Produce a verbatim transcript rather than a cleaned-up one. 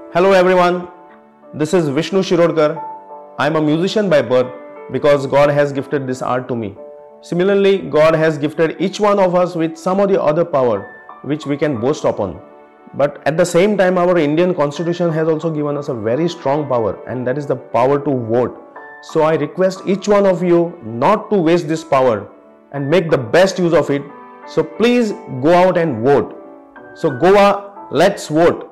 Hello everyone, this is Vishnu Shirodkar. I am a musician by birth because God has gifted this art to me. Similarly, God has gifted each one of us with some of the other power which we can boast upon. But at the same time, our Indian constitution has also given us a very strong power, and that is the power to vote. So I request each one of you not to waste this power and make the best use of it. So please go out and vote. So Goa, let's vote.